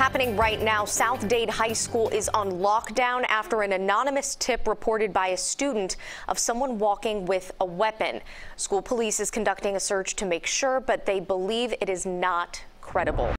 Happening right now, South Dade High School is on lockdown after an anonymous tip reported by a student of someone walking with a weapon. School police is conducting a search to make sure, but they believe it is not credible.